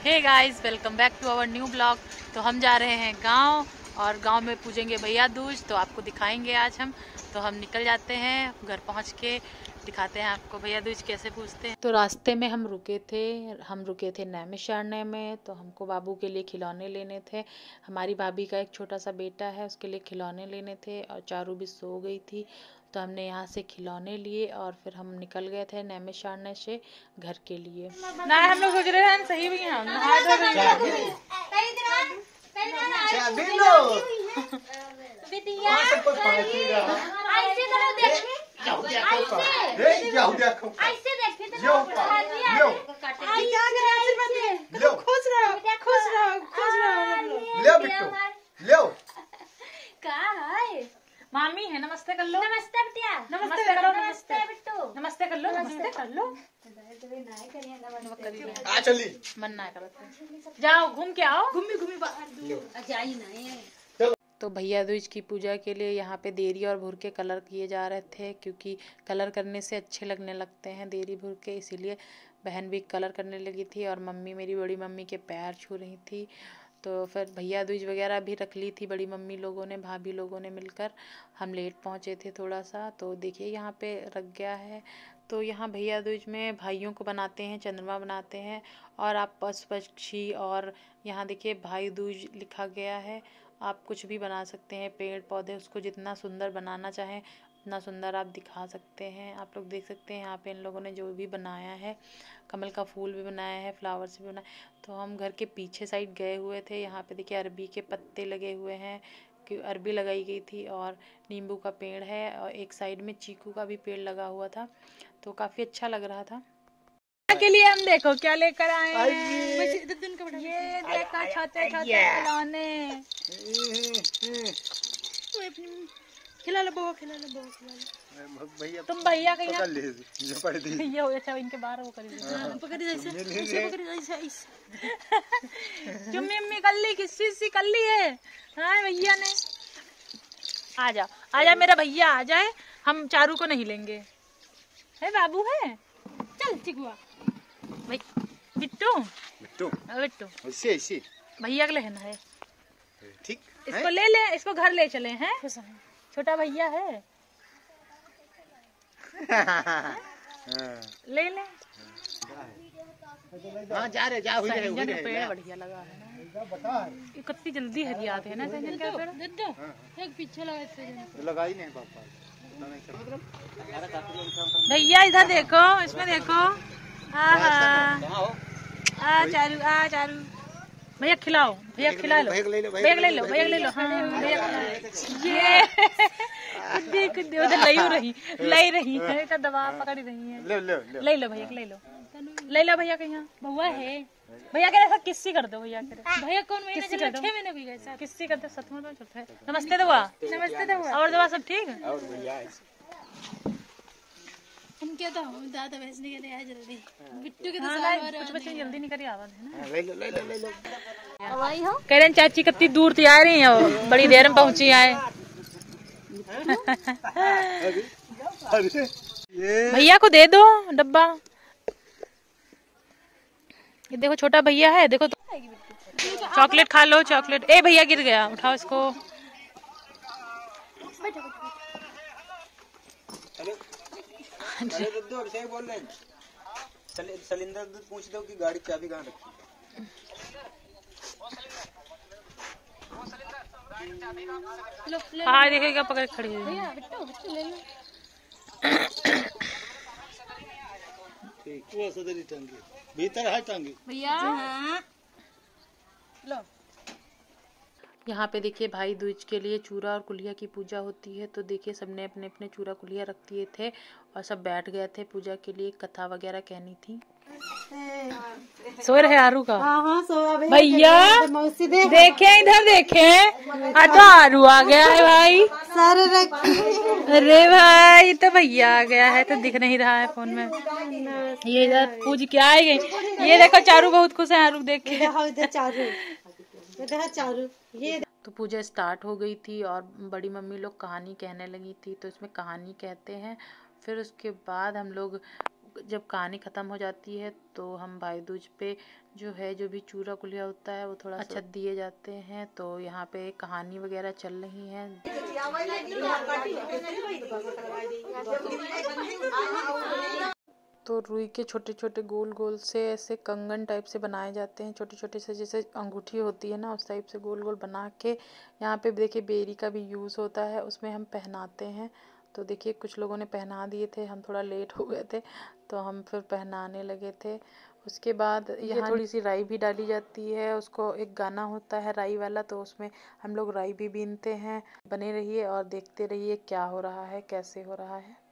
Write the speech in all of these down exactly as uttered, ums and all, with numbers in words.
Hey guys, welcome back to our new blog. तो हम जा रहे हैं गांव और गांव में पूजेंगे भैया दूज, तो आपको दिखाएंगे आज हम। तो हम निकल जाते हैं, घर पहुंच के दिखाते हैं आपको भैया दूज कैसे पूजते हैं। तो रास्ते में हम रुके थे हम रुके थे नैमिषारण्य में। तो हमको बाबू के लिए खिलौने लेने थे। हमारी भाभी का एक छोटा सा बेटा है, उसके लिए खिलौने लेने थे और चारू भी सो गई थी। तो हमने यहाँ से खिलौने लिए और फिर हम निकल गए थे नैमिषारण्य से घर के लिए। ना हम लोग सोच रहे हैं सही भी हैं, मामी है। नमस्ते कर लो। नमस्ते बिटिया। नमस्ते करो। नमस्ते बिट्टू। नमस्ते कर लो। नमस्ते कर लो। आ चली मन ना करो, जाओ घूम के आओ। घूमी घूमी तो भैया दूज की पूजा के लिए यहाँ पे देरी और भुर के कलर किए जा रहे थे, क्योंकि कलर करने से अच्छे लगने लगते हैं देरी भुर के, इसीलिए बहन भी कलर करने लगी थी और मम्मी, मेरी बड़ी मम्मी के पैर छू रही थी। तो फिर भैया दूज वगैरह भी रख ली थी बड़ी मम्मी लोगों ने, भाभी लोगों ने मिलकर। हम लेट पहुँचे थे थोड़ा सा, तो देखिए यहाँ पे रख गया है। तो यहाँ भैया दूज में भाइयों को बनाते हैं, चंद्रमा बनाते हैं और आप पशु पक्षी, और यहाँ देखिए भाई दूज लिखा गया है। आप कुछ भी बना सकते हैं, पेड़ पौधे, उसको जितना सुंदर बनाना चाहें उतना सुंदर आप दिखा सकते हैं। आप लोग देख सकते हैं यहाँ पे इन लोगों ने जो भी बनाया है, कमल का फूल भी बनाया है, फ्लावर्स भी बनाए। तो हम घर के पीछे साइड गए हुए थे। यहाँ पे देखिए अरबी के पत्ते लगे हुए हैं, कि अरबी लगाई गई थी, और नींबू का पेड़ है, और एक साइड में चीकू का भी पेड़ लगा हुआ था। तो काफ़ी अच्छा लग रहा था। के लिए हम देखो क्या लेकर आए हैं। ये देखो छोटे छोटे खिलौने। खिला लो बो, खिला लो बो, खिला लो भैया। तुम भैया के यहाँ भैया हो, अच्छा इनके बाहर वो करिए, पकड़ी ऐसे पकड़ी ऐसे ऐसे। चुम्मी उम्मी कर ली, किसी सी कर ली है। हाँ भैया ने। आ जाओ आ जाओ मेरा भैया आ जाए, हम चारू को नहीं लेंगे। है बाबू है, चल चिकुआ भाई। बिट्टू बिट्टू बिट्टू ऐसे ऐसे भैया के लेना है, ठीक। इसको ले ले, इसको घर ले चले हैं, छोटा भैया है। ले ले। हाँ जा रहे जा हुई है, पेड़ बढ़िया लगा है ना, ये कितनी जल्दी हरियाते हैं ना संजन का पेड़। एक पीछे लगा लगा ही नहीं पापा। भैया इधर देखो, इसमें देखो। आ चारू आ चारू भैया खिलाओ, भैया खिला लो, भैया ले लो, भैया ले लो, भैया ले लो। हाँ ये देख उधर लई रही लई रही है का दबाव पकड़ रही है। ले लो ले लो भैया ले लो, ले लो भैया के यहाँ बउआ है। भैया के ऐसा किस्सी कर दो, भैया के भैया कौन महीने किस्सी कर दो, छह महीने की कैसा किस्सी कर दो, सतवां तो चौथा है। नमस्ते दवा। नमस्ते दवा। और दवा सब ठीक है। और भैया हम क्या तो दादा वैसे नहीं कहते जल्दी बिट्टू के तो साल और कुछ बच्चे जल्दी नहीं करी आवाज है ना। ले लो ले लो ले लो। हवाई हो कह रहे हैं चाची कितनी दूर थी आ रही है, वो बड़ी देर में पहुंची आए। भैया को दे दो डब्बा। ये देखो छोटा भैया है, देखो चॉकलेट खा लो, चॉकलेट। ए भैया गिर गया, उठाओ इसको। अरे दूर से बोल रहे हैं, सिलेंडर पूछ दो कि गाड़ी चाबी कहाँ रखी। हाँ देखेगा पकड़ खड़ी हुई। ठीक वो सदरी टांगी भीतर है टांगी भैया। लो यहाँ पे देखिए भाई दूज के लिए चूरा और कुलिया की पूजा होती है। तो देखिए सबने अपने अपने चूरा कुलिया रख दिए थे और सब बैठ गए थे पूजा के लिए, कथा वगैरह कहनी थी। सो रहे आरू का। हाँ हाँ सो भैया देखे इधर देखे, तो आरू आ गया है भाई। सारे अरे भाई तो भैया आ गया है, तो दिख नहीं रहा है फोन में। ये इधर पूज के आए गई। ये देखो चारू बहुत खुश है आरू देख के। चारू चारू ये तो पूजा स्टार्ट हो गई थी और बड़ी मम्मी लोग कहानी कहने लगी थी। तो इसमें कहानी कहते हैं, फिर उसके बाद हम लोग जब कहानी ख़त्म हो जाती है तो हम भाई दूज पे जो है जो भी चूरा कुलिया होता है वो थोड़ा अच्छा दिए जाते हैं। तो यहाँ पे कहानी वगैरह चल रही है। तो रुई के छोटे छोटे गोल गोल से ऐसे कंगन टाइप से बनाए जाते हैं, छोटे छोटे से जैसे अंगूठी होती है ना उस टाइप से गोल गोल बना के यहाँ पे देखिए बेरी का भी यूज़ होता है, उसमें हम पहनाते हैं। तो देखिए कुछ लोगों ने पहना दिए थे, हम थोड़ा लेट हो गए थे तो हम फिर पहनाने लगे थे। उसके बाद यहाँ थोड़ी सी राई भी डाली जाती है, उसको एक गाना होता है राई वाला, तो उसमें हम लोग राई भी बीनते हैं। बने रहिए और देखते रहिए क्या हो रहा है, कैसे हो रहा है।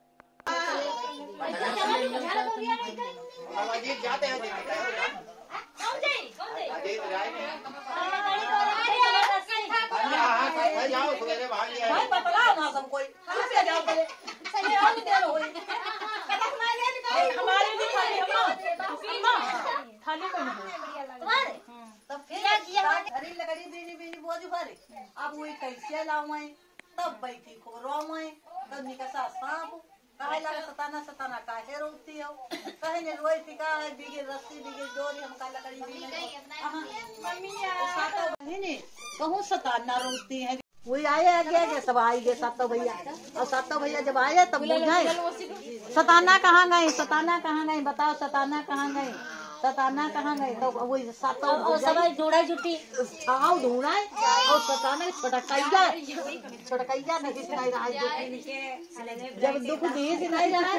अब वही कैसे लाऊं तब बैठी को रोऊं तब निकसा सांप काहे लगा सताना सताना काहे रोती हो कहे ने रोई थी का बिगे रस्सी बिगे डोरी हम का लकड़ी बिगे मम्मी सातो बहनी कहूं सताना रोती है। वही आए आगे आगे सब आई गए सातो भैया, और सातो भैया जब आए तब बोल गए सताना कहाँ गए, सताना कहाँ गए, बताओ सताना कहाँ गए, सताना कहाँ गए। तो वही सातो सब ढूंढाई जुटी छाव ढूंढाई और सताना छटकैया छटकैया नहीं सुनाई रहा है। जब दुख दी सुनाई रहा है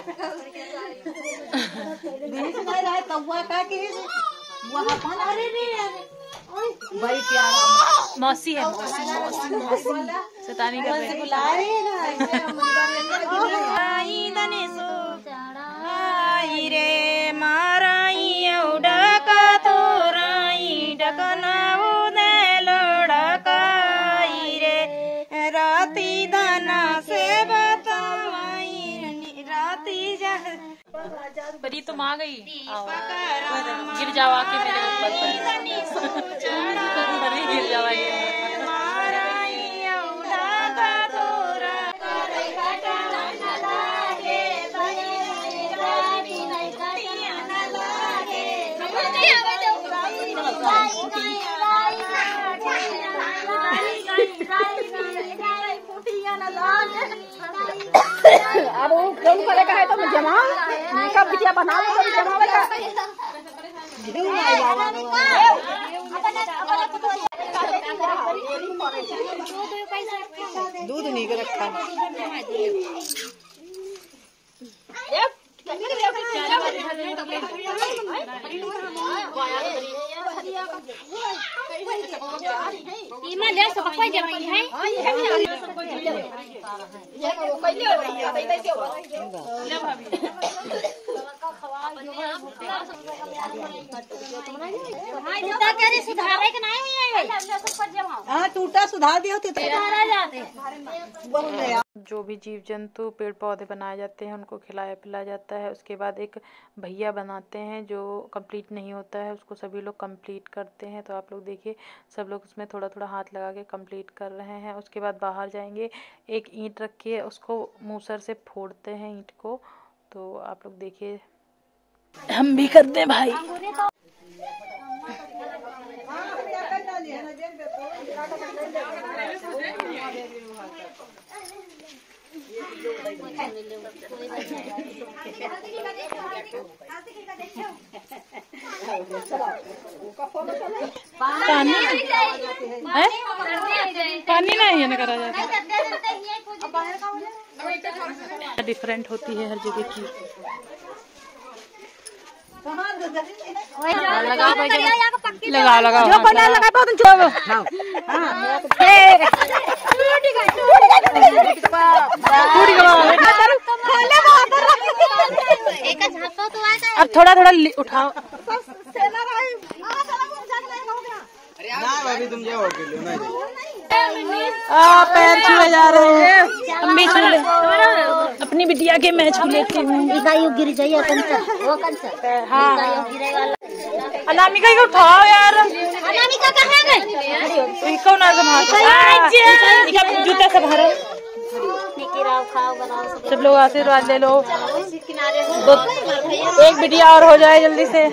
दी सुनाई रहा है तब वह का कि वह अपन अरे नहीं भाई प्यारा मौसी है, मौसी मौसी सतानी कर रहे हैं। बुलाए रे माराई डका तोराई डकना उदे लड़काई रे राती दाना से बताई राती जा परी तुम आ गई, गिर जाओ आके मेरे ऊपर परी गिर जाओ आके। अब वो कौन करेगा है तो जमा कब बिटिया बना लो कभी जमावेगा दूध नहीं के रखा हाँ टूटा सुधार दिया जो भी जीव जंतु पेड़ पौधे बनाए जाते हैं उनको खिलाया पिलाया जाता है। उसके बाद एक भैया बनाते हैं जो कंप्लीट नहीं होता है, उसको सभी लोग कंप्लीट करते हैं। तो आप लोग देखिए सब लोग उसमें थोड़ा थोड़ा हाथ लगा के कंप्लीट कर रहे हैं। उसके बाद बाहर जाएंगे, एक ईंट रख के उसको मूसर से फोड़ते हैं ईंट को। तो आप लोग देखिए हम भी करते हैं भाई। पानी है? पानी नहीं है ना करा जाता, डिफरेंट होती है हर जगह की। लगाओ लगाओ लगाओ जो बना लगा बहुत छोड़ो अब थोड़ा थोड़ा उठाओ। अभी तुम जाओ आ, पैर छुए जा रहे हैं, हम भी छू ले अपनी बिटिया के मैं छू लेती हूँ। गिर जाइए हाँ अनामिका को उठाओ यार, अनामिका कहाँ गई? कौन ना जूता से भरो, सब लोग आशीर्वाद ले लो। दो एक बिटिया और हो जाए जल्दी से।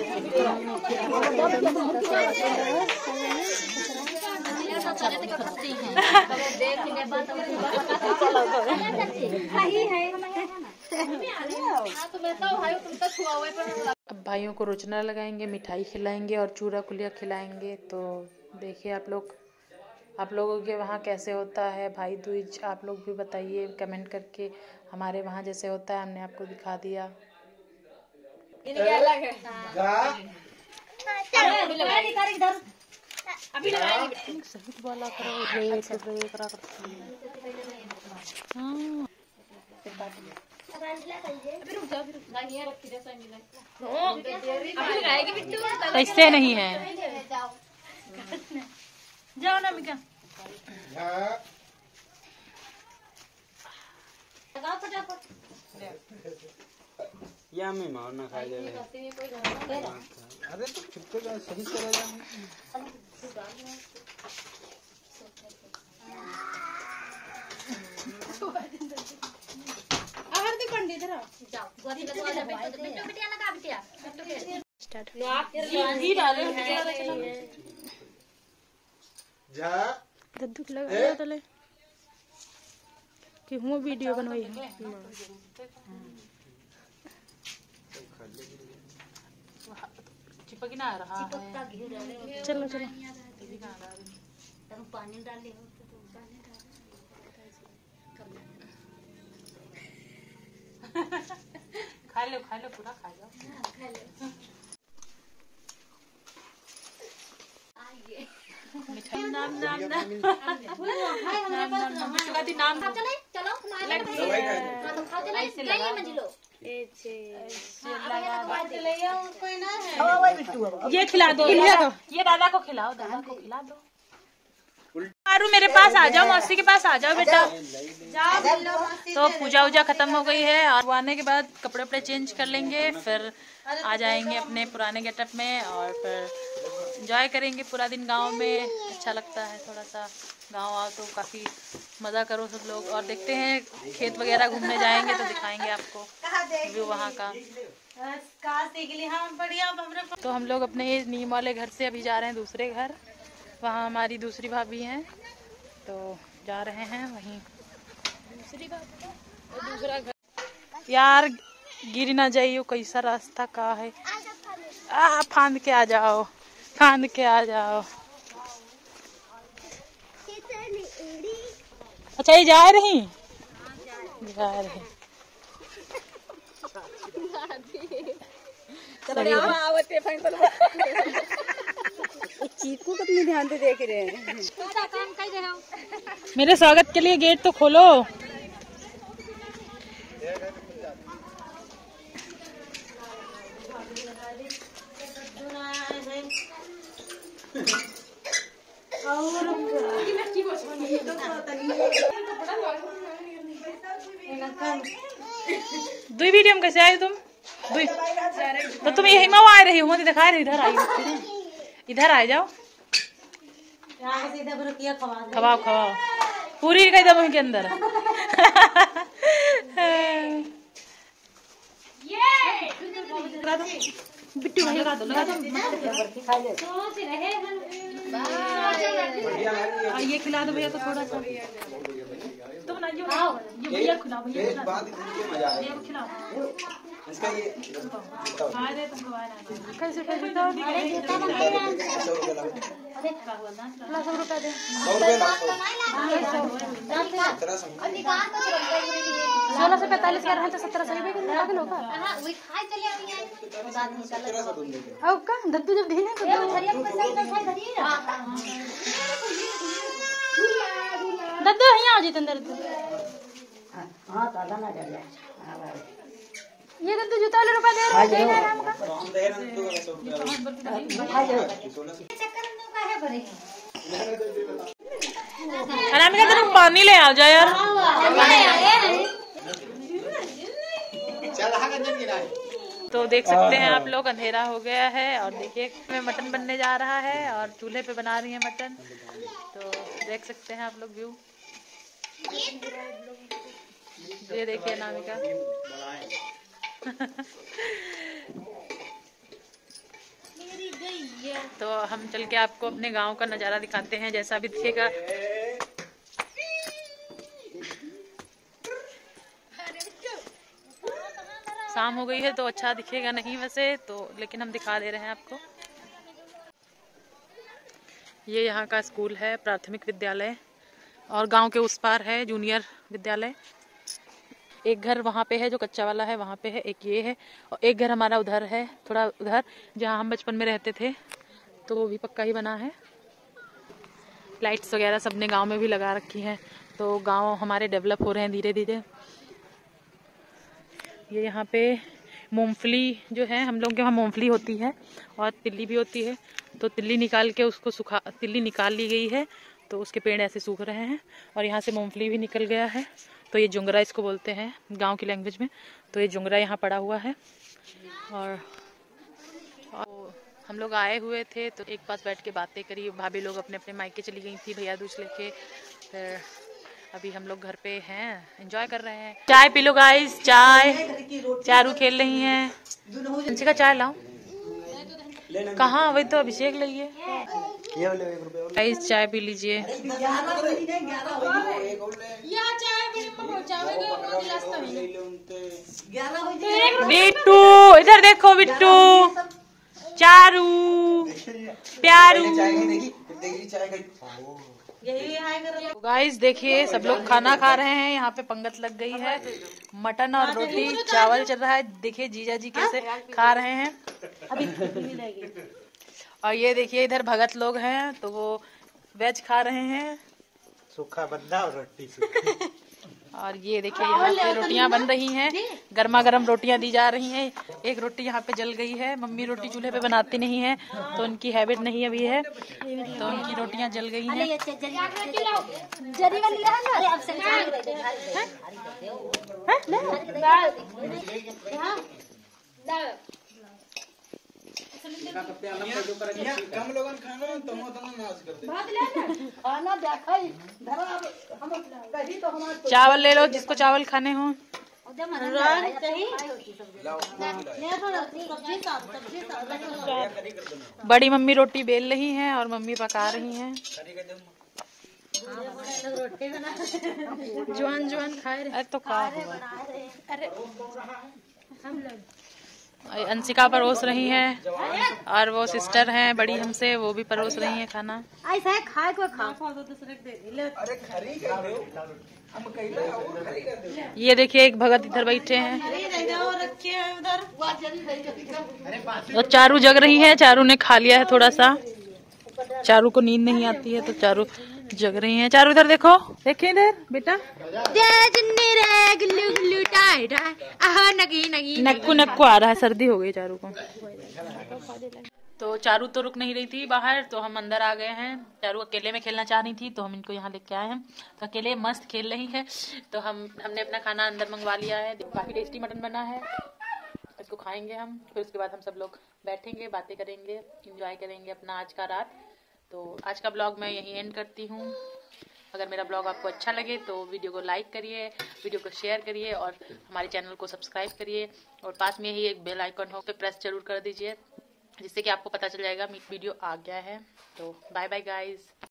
अब भाइयों को रोचना लगाएंगे, मिठाई खिलाएंगे और चूरा कुलिया खिलाएंगे। तो देखिए आप लोग, आप लोगों के वहाँ कैसे होता है भाई दूज, आप लोग भी बताइए कमेंट करके। हमारे वहाँ जैसे होता है हमने आपको दिखा दिया। अभी लगाएंगे। ऐसे नहीं है, जाओ ना मिका। या मैं मार ना खा जाए। अरे तो चुप कर, सही से रह जा। आरती पंडित इधर आओ। जाओ गोदी में गोदी में बिट्टू बिट्टू बिटिया लगा बिटिया बिट्टू के स्टार्ट घी डालो जा दद्दू के लगा तो ले कि हूँ वीडियो बनवाई है। चिपक ना रहा है। चलो चलो पानी डाल ले। खा लो खा लो पूरा खा जाओ। खा लो। मिठाई नाम नाम नाम नाम नाम चले चलो तो खाओ चले गई मंजिलो ये खिला दो, ये दादा को खिलाओ, दादा को खिला दो। आरू मेरे पास आ जाओ, मौसी के पास आ जाओ बेटा। तो पूजा वूजा खत्म हो गई है और आने के बाद कपड़े वपड़े चेंज कर लेंगे, फिर आ जाएंगे अपने पुराने गेटअप में और फिर एंजॉय करेंगे पूरा दिन गांव में। अच्छा लगता है थोड़ा सा, गांव आओ तो काफ़ी मज़ा करो सब लोग। और देखते हैं खेत वगैरह घूमने जाएंगे तो दिखाएंगे आपको व्यू वहाँ का। तो हम लोग अपने नीम वाले घर से अभी जा रहे हैं दूसरे घर, वहाँ हमारी दूसरी भाभी हैं तो जा रहे हैं वहीं दूसरी भाभी दूसरा घर। यार गिर ना जाइयो, कैसा रास्ता का है। आ फांद के आ जाओ, फांद के आ जाओ। अच्छा ये जा रही जा रही चीकू कितनी ध्यान से देख रहे हैं। मेरे स्वागत के लिए गेट तो खोलो। दुई वीडियो में कैसे आई तुम? दुई तो तुम यही में आ रही हो, दिखा रही इधर आई, इधर आ जाओ। खवाओ खवाओ पूरी कही दबो के अंदर। बिट्टू भाई लगा दो, लगा दो। ये खिला दो भैया को थोड़ा सा। तुम ना ये भैया खिलाओ, भैया खिलाओ। इसका ये कैसे कैसे दो सौ रुपया दे। सोलह सौ पैंतालीस का रहा तो सत्रह सौ रुपये का लगा लो। अब का दद्दू जब ढीले तो दद्दू यहाँ आ जाते अंदर। ये दद्दू जूता वाले रुपया दे रहा है आराम का। अनामिका तेरे पानी ले आ जा यार। तो देख सकते हैं आप लोग अंधेरा हो गया है और देखिए मटन बनने जा रहा है और चूल्हे पे बना रही है मटन। तो देख सकते हैं आप लोग व्यू। ये देखिए अनामिका तो हम चल के आपको अपने गांव का नज़ारा दिखाते हैं, जैसा भी दिखेगा। शाम हो गई है तो अच्छा दिखेगा नहीं वैसे तो, लेकिन हम दिखा दे रहे हैं आपको। ये यहाँ का स्कूल है, प्राथमिक विद्यालय, और गांव के उस पार है जूनियर विद्यालय। एक घर वहाँ पे है जो कच्चा वाला है, वहाँ पे है, एक ये है, और एक घर हमारा उधर है, थोड़ा उधर जहाँ हम बचपन में रहते थे, तो वो भी पक्का ही बना है। लाइट्स वगैरह सबने गांव में भी लगा रखी हैं, तो गांव हमारे डेवलप हो रहे हैं धीरे धीरे। ये यहाँ पे मूंगफली जो है, हम लोग के वहाँ मूंगफली होती है और तिल्ली भी होती है, तो तिल्ली निकाल के उसको सुखा तिल्ली निकाल ली गई है, तो उसके पेड़ ऐसे सूख रहे हैं, और यहाँ से मूंगफली भी निकल गया है। तो ये जुंगरा इसको बोलते हैं गांव की लैंग्वेज में, तो ये जुंगरा यहाँ पड़ा हुआ है। और, और हम लोग आए हुए थे तो एक पास बैठ के बातें करी, भाभी लोग अपने अपने मायके चली गई थी भैया दूज लेके। फिर अभी हम लोग घर पे हैं, एंजॉय कर रहे हैं। चाय पी लो गाइस, चाय। चारू खेल रही हैं। अंशी का चाय लाओ। कहाँ, वही तो अभिषेक लाइए। गाइस चाय पी लीजिए। बिट्टू इधर देखो, बिट्टू, चारू, प्यारू। गाइस देखिए सब लोग खाना खा रहे हैं, यहाँ पे पंगत लग गई है, मटन और रोटी चावल चल रहा है। देखिए जीजा जी कैसे खा रहे हैं अभी। और ये देखिए इधर भगत लोग हैं, तो वो वेज खा रहे हैं, सूखा बंदा और रोटी सूखी। और ये देखिए यहाँ पे रोटियां बन रही हैं, गर्मा गर्म रोटियां दी जा रही हैं। एक रोटी यहाँ पे जल गई है, मम्मी रोटी चूल्हे पे बनाती नहीं है, तो उनकी हैबिट नहीं अभी है, तो उनकी रोटियां जल गई हैं। चावल ले लो जिसको चावल खाने हो। बड़ी मम्मी रोटी बेल रही हैं और मम्मी पका रही हैं। जवान जवान खाए रहे तो खा। अरे अंशिका परोस रही हैं, और वो सिस्टर हैं बड़ी हमसे, वो भी परोस रही हैं खाना। ऐसा है खाए को खा। ये देखिए एक भगत इधर बैठे हैं, और चारू जग रही है। चारू ने खा लिया है थोड़ा सा, चारू को नींद नहीं आती है तो चारू जग रही हैं। चारू इधर देखो, देखिए इधर बेटा, नक्कू नक्कू आ रहा है, सर्दी हो गई चारू को। तो चारू तो रुक नहीं रही थी बाहर, तो हम अंदर आ गए हैं। चारू अकेले में खेलना चाह रही थी, तो हम इनको यहाँ लेके आए हैं, तो अकेले मस्त खेल रही है। तो हम हमने अपना खाना अंदर मंगवा लिया है, काफी टेस्टी मटन बना है, इसको खाएंगे हम। फिर उसके बाद हम सब लोग बैठेंगे, बातें करेंगे, इंजॉय करेंगे अपना आज का रात। तो आज का ब्लॉग मैं यहीं एंड करती हूँ। अगर मेरा ब्लॉग आपको अच्छा लगे तो वीडियो को लाइक करिए, वीडियो को शेयर करिए, और हमारे चैनल को सब्सक्राइब करिए, और पास में ही एक बेल आइकन हो, पे प्रेस जरूर कर दीजिए, जिससे कि आपको पता चल जाएगा वीडियो आ गया है। तो बाय बाय गाइज।